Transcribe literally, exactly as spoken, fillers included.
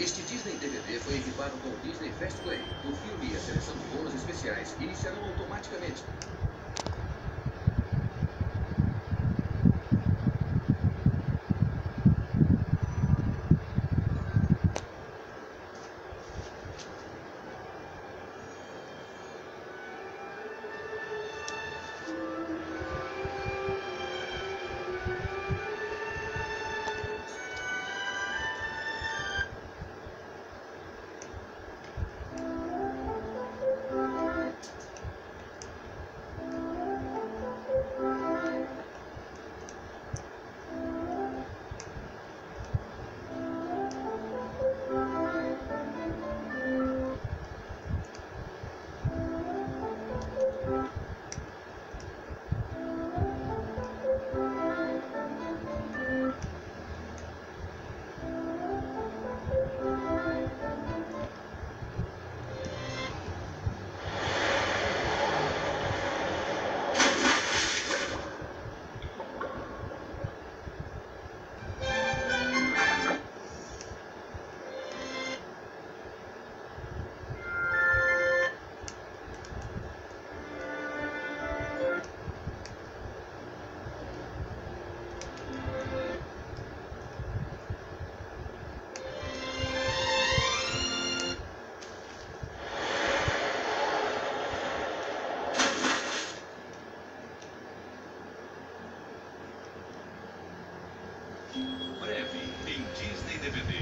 Este Disney D V D foi equipado com o Disney Fast Play. O filme e a seleção de bônus especiais iniciarão automaticamente. Breve em Disney D V D.